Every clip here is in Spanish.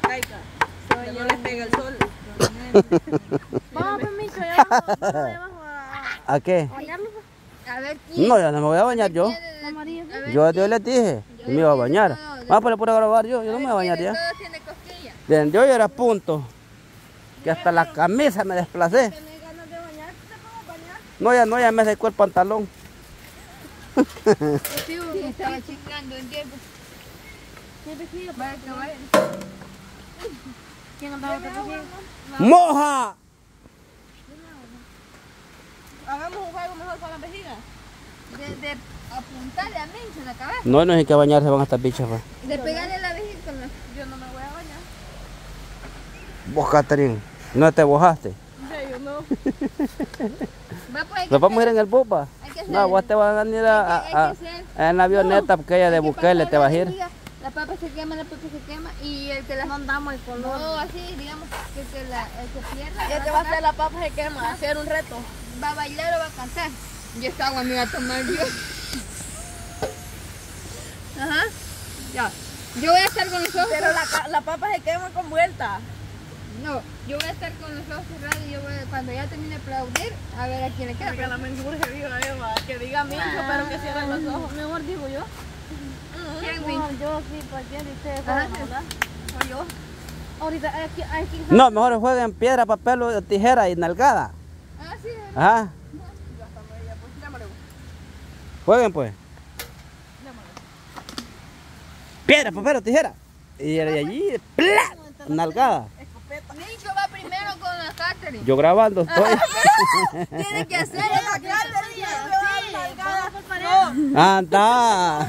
caiga. No le pega el sol. Vamos, permiso, ya vamos debajo ¿A qué? a bañarlo. A ver quién. No, ya no me voy a bañar yo. Yo les dije que me iba a bañar. Vamos por pura grabar yo no me voy a bañar ya. Todo tiene cosquillas. Bien, yo ya era a punto. Que hasta la camisa me desplacé. ¿Tenés ganas de bañar? ¿Te puedo No, bañar? ya me secó el pantalón. Sí, estaba chingando en tiempo. ¿Qué vestido? Vaya que vaya. ¿Quién andaba con vestido? ¡Moja! Hagamos un juego mejor con las vejigas. De apuntarle a Mencho en la cabeza. No hay que bañarse, van a estar bichas. Pues. De pegarle a la vejiga con la... Yo no me voy a bañar. Vos, Catherine, ¿no te mojaste? Yo no. Va, pues, hay que ¿Nos vamos a ir hacer- en el bupa? hay que hacer- No, vos te vas a ir hay que hacer- en la avioneta porque ella de hay que Bukele pasar te vas a la ir. vejiga, la papa se quema y el que la... No andamos el color. No, así, digamos, que el que pierda... Ya te va a hacer la papa se quema, hacer un reto. ¿Va a bailar o va a cantar? Y esta agua me va a tomar yo. Ajá. Ya. Yo voy a estar con los ojos... Pero la papa se quema con vuelta. No, yo voy a estar con los ojos cerrados y yo voy, cuando ya termine de aplaudir, a ver a quién le queda. Que la mensura se diga Eva, que diga Mincho, pero que cierren los ojos. Mejor digo yo. ¿Quién, No, Mincho? yo sí, para quién y ustedes Ajá. juegan, ¿verdad? O yo. Ahorita hay que... No, mejor jueguen piedra, papel, o tijera y nalgada. Ah, sí. Ajá. Jueguen pues. Piedra, papel o tijera. Y de allí, ¡plá! Nalgada. Mincho va primero con la Catherine. Yo grabando estoy. Tiene que hacer la Catherine. Anda.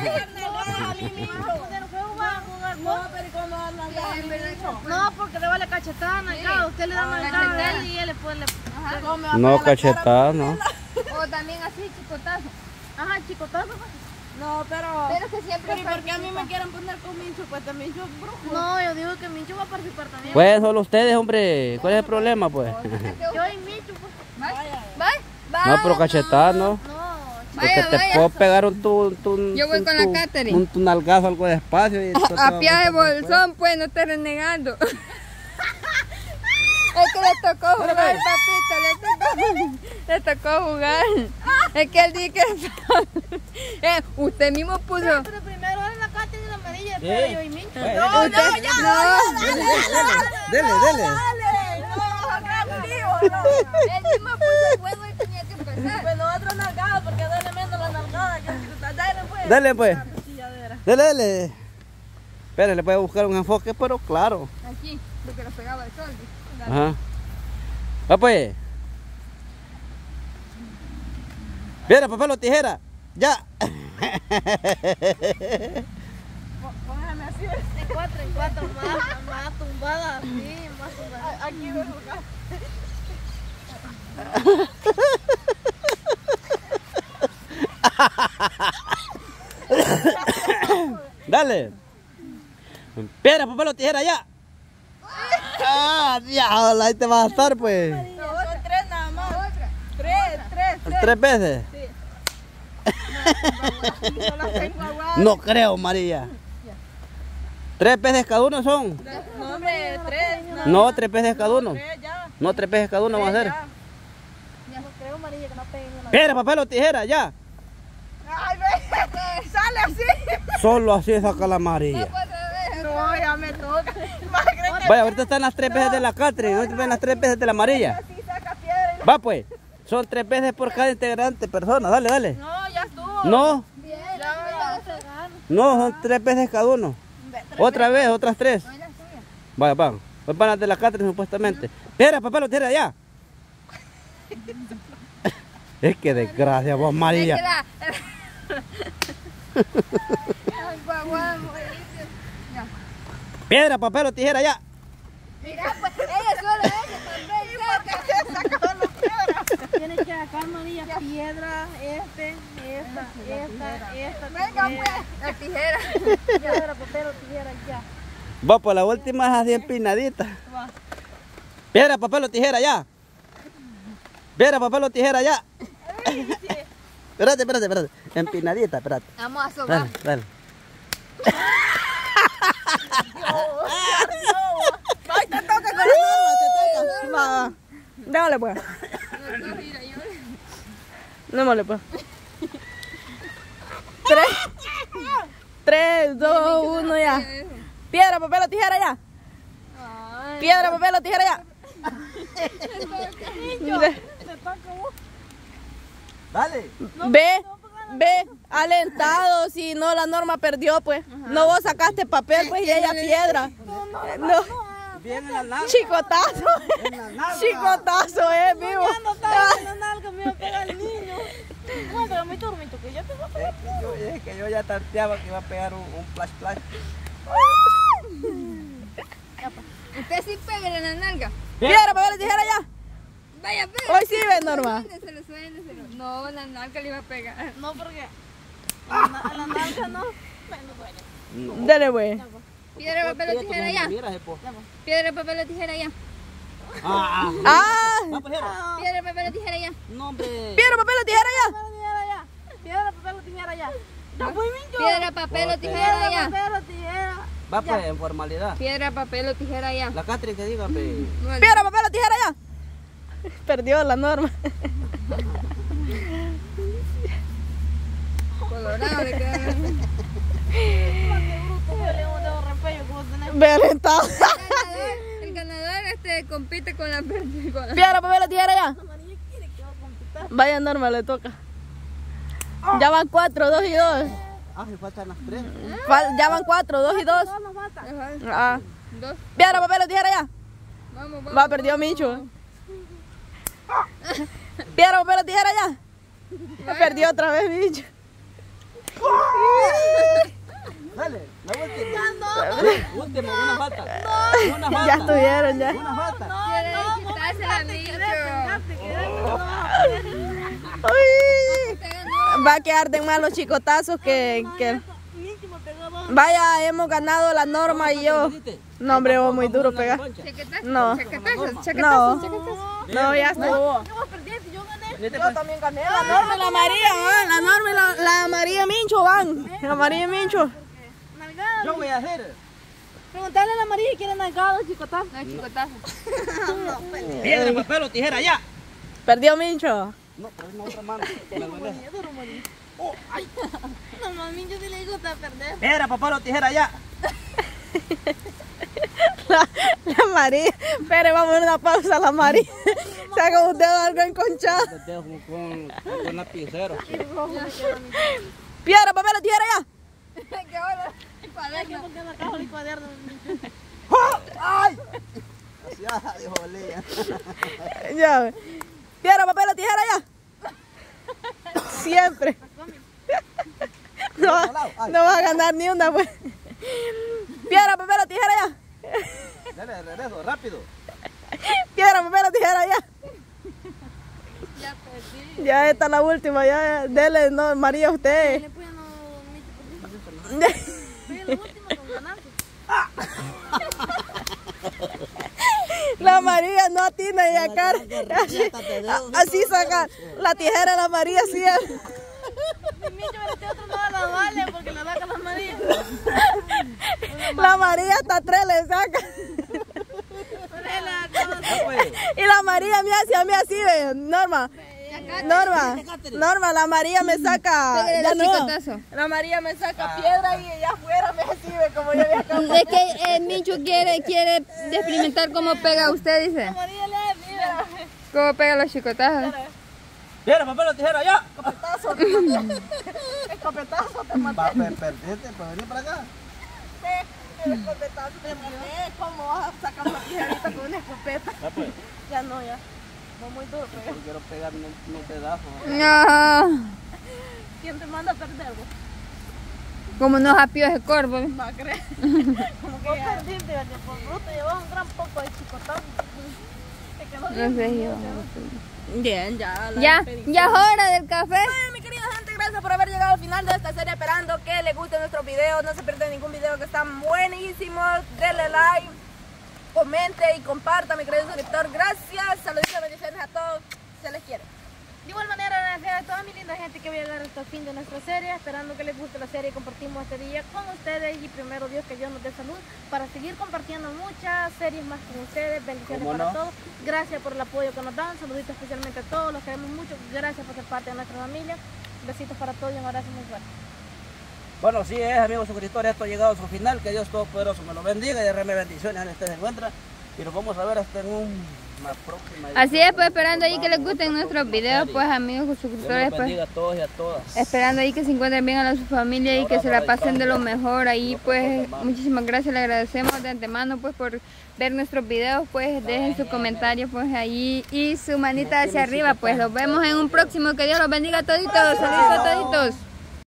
No, porque le vale cachetada, nalgada. Usted le da nalgada a él y él después le... No, cachetada, no. O también así, chicotazo. Ajá, chicotazo. pues. No, pero... Pero que siempre... Pero ¿y por qué a mí me quieren poner con Mincho? Pues también yo es brujo. No, yo digo que Mincho va a participar también. Pues solo ustedes, hombre. ¿Cuál es el problema, pues? Yo y Mincho, pues. Bye. No, pero cachetada, no. No, Porque Vaya, te vaya. puedo pegar Yo voy con la Catherine. un nalgazo algo despacio. Y A pie de bolsón, pues, no estés renegando. Es que le tocó jugar, papito, le tocó jugar. Es que él dice que... usted mismo puso... pero primero era la Catherine y la amarilla, pero yo y Mincho. No, Dele. él mismo puso el juego y tenía que empezar. Pues nosotros nalgadas, porque duele menos la nalgada que dale pues. Dale, pues. Chilladera. Dele. Espera, le voy a buscar un enfoque, pero claro. Aquí, porque lo pegaba el sol. Ajá. Va pues. Piedra, papel o tijera. Ya. Póngame así. En cuatro, más tumbada, así, más tumbada. Aquí voy a jugar. Dale. Piedra, papel o tijera, ya. Ah, diablo, ahí te vas a estar, pues. No, son tres nada más. Tres. ¿3 veces? No las tengo aguadas. No creo, María. 3 veces cada uno son. No, hombre, tres. No, 3 veces cada uno. Tres ya. No, 3 veces cada uno vamos a hacer. Ya no creo, María, que no peguen una. Piedra, papel o tijera, ya. Ay, ve. Sale así. Solo así saca la amarilla. No, ya me toca. Más creen que Vaya, ahorita están las 3 veces de la Catherine, ahorita están las 3 veces de la amarilla. así saca piedra. Va pues, son 3 veces por cada integrante persona, dale. No, ya estuvo. No, Ya. no, son 3 veces cada uno. Otra vez, otras 3. Vaya, van. Pues van las de la Catherine supuestamente. Piedra, papel o tijera, ya. Es que desgracia, vos, María. Piedra, papel o tijera, ya. Mira, pues ella solo Tienes que sacar, María, piedra, esta. venga pues, la tijera. Piedra, papel o tijera, ya. Va, pues la última es así empinadita. Piedra, papel o tijera, ya. Piedra, papel o tijera, ya. Espérate. Empinadita, espérate. Vamos a sobar. Dale. Dios. Démosle pues. Démosle pues. 3, 2, 1 ya. Piedra, papel o tijera ya. Piedra, papel o tijera ya. Dale. Ve, alentado, si no la Norma perdió pues. No vos sacaste papel pues y ella piedra. No. Bien en la nalga. Chicotazo. Chicotazo, vivo. La nalga me iba a pegar el niño. Cuéntame mi turno, que yo te voy a pegar. Es que yo ya tanteaba que iba a pegar un flash. Usted sí pega en la nalga. Piedra, papel o tijera ya. Vaya, pega. Hoy sí ve, Norma. Suéndeselo. No, la nalga le iba a pegar. No, porque a la nalga no. No. Dale, güey. Piedra, papel o tijera ya. Piedra, papel o tijera ya. Ah. Piedra, papel o tijera ya. No, hombre. Piedra, papel o tijera ya. Piedra, papel o tijera ya. Piedra, papel o tijera ya. Papel o tijera. Va pues en formalidad. Piedra, papel o tijera ya. La Catherine que diga, pe. Piedra, papel o tijera ya. Perdió la Norma. Colorado le quedaron. Ve alentado. El ganador compite con la perdida. Piedra, papel o tijera ya. Vaya, Norma, le toca. Ya van 4, 2 y 2. Ah, se faltan las 3. Ya van 4, 2 y 2. Ah. Dos. Piedra, papel o tijera ya. Vamos. Va, perdió Micho. Piedra, papel o tijera ya. Perdió otra vez Micho. Dale, la última, una falta. Una falta. Ya estuvieron, ya. Una falta. Quiere quitársela, Micho. Uy. Va a quedar de mal los chicotazos que... Vaya, hemos ganado la Norma y yo. No, hombre, vos muy duro pegar. No. No, ya estuvo. Yo también gané. La Norma y la María, la Norma y la María Mincho van. La María Mincho. Yo voy a hacer. Preguntarle a la María si quiere nalgado o chicotazo. No, chicotazo. Piedra, papel o tijera ya. Perdió Mincho. No, pero es una otra mano. Me duele. No, mami, yo sí le gusta perder. Piedra, papel o tijera ya. La María. Espere, vamos a una pausa, la María. Saca un dedo algo enconchado. Te dejo con lapicero. Piedra, papel o tijera ya. ¿Qué hora? Hay que poner la caja del cuaderno. ¡Ay! Ya, dijo Lea. Ya, ve. Piedra, papel o tijera ya. Siempre. No vas a ganar ni una, pues. Piedra, papel o tijera ya. Dale, regreso, rápido. Piedra, papel o tijera ya. Ya perdí. Ya esta es la última, ya. Dele, no, María, usted. Después no, soy la última con ganarse. La María no atina y acá. Así saca la tijera de la María siempre. Mi niño, este otro no la vale porque le saca la María. La María hasta 3 le saca. Y la María me hace a mí así, ve, Norma. Norma, la María me saca. Pégale Ya el no. chicotazo. La María me saca piedra y ella afuera me recibe como yo había acá. Es que Micho quiere experimentar cómo pega usted, dice. María le da Cómo pega los chicotazos. Piedra, papel o tijera ya. Escopetazo te maté. Perdiste, pues vení para acá. El escopetazo te maté. ¿Cómo vas a sacar la tijerita con una escopeta? Ya pues. Ya no, ya. Fue muy duro pegar. Yo quiero pegar unos pedazos. No. ¿Quién te manda a perder, vos? Como nos apió ese corvo. Va a creer. Como que ya perdiste, que por bruto llevaba un gran poco de chicotazo. No sé yo. Bien, ya. Ya es hora del café. Bueno, mi querida gente, gracias por haber llegado al final de esta serie. Esperando que les gusten nuestros videos. No se pierdan ningún video que están buenísimos. Denle like, comente y comparta, mi querido suscriptor. Gracias. Saludos y bendiciones a todos. Se les quiere. De igual manera, agradecer a toda mi linda gente que va a llegar hasta el fin de nuestra serie, esperando que les guste la serie. Compartimos este día con ustedes y primero Dios que Dios nos dé salud para seguir compartiendo muchas series más con ustedes. Bendiciones para todos. Gracias por el apoyo que nos dan. Saluditos especialmente a todos, los queremos mucho. Gracias por ser parte de nuestra familia. Besitos para todos y un abrazo muy fuerte. Bueno, sí es, amigos suscriptores, esto ha llegado a su final. Que Dios Todopoderoso me lo bendiga y derrame bendiciones donde usted se encuentra. Y nos vamos a ver hasta en una próxima. Así es, pues esperando ahí que les gusten nuestros videos, pues amigos suscriptores, Dios los bendiga a todos y a todas. esperando ahí que se encuentren bien a su familia y que se la pasen de lo mejor ahí, pues muchísimas gracias, le agradecemos de antemano pues por ver nuestros videos, pues dejen su comentario pues ahí y su manita hacia arriba, pues los vemos en un próximo, que Dios los bendiga a toditos, saludos a toditos.